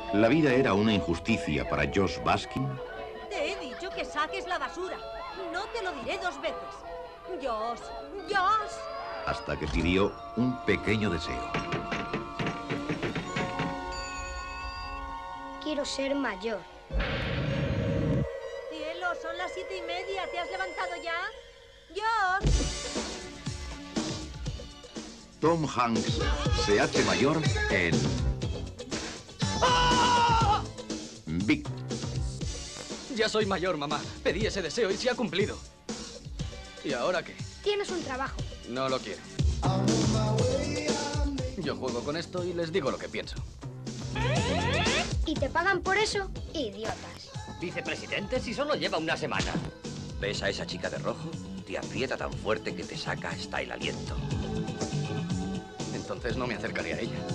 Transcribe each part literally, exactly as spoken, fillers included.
La vida era una injusticia para Josh Baskin. Te he dicho que saques la basura. No te lo diré dos veces. Josh, Josh. Hasta que pidió un pequeño deseo. Quiero ser mayor. Cielo, son las siete y media. ¿Te has levantado ya? Josh. Tom Hanks se hace mayor en... ¡Ah! Big. Ya soy mayor, mamá. Pedí ese deseo y se ha cumplido. ¿Y ahora qué? Tienes un trabajo. No lo quiero. Yo juego con esto y les digo lo que pienso. ¿Y te pagan por eso? Idiotas. Vicepresidente, si solo lleva una semana. ¿Ves a esa chica de rojo? Te aprieta tan fuerte que te saca hasta el aliento. Entonces no me acercaré a ella.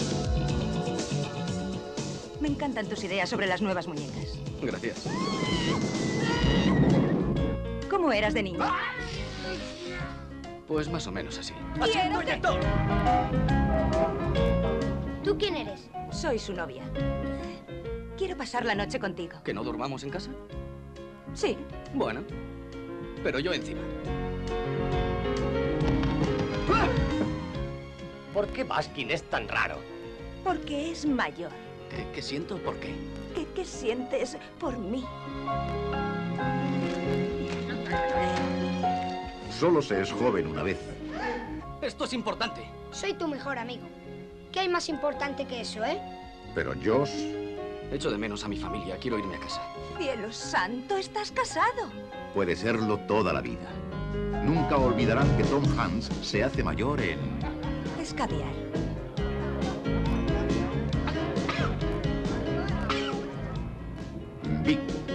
Me encantan tus ideas sobre las nuevas muñecas. Gracias. ¿Cómo eras de niño? Pues más o menos así. ¡Haciendo inyector! ¿Tú quién eres? Soy su novia. Quiero pasar la noche contigo. ¿Que no durmamos en casa? Sí. Bueno, pero yo encima. ¿Por qué Baskin es tan raro? Porque es mayor. ¿Qué, qué siento? ¿Por qué? ¿Qué, qué sientes por mí? Solo se es joven una vez. Esto es importante. Soy tu mejor amigo. ¿Qué hay más importante que eso, eh? Pero Josh... Echo de menos a mi familia. Quiero irme a casa. Cielo santo, estás casado. puede serlo toda la vida. Nunca olvidarán que Tom Hanks se hace mayor en... Escabiar. Big.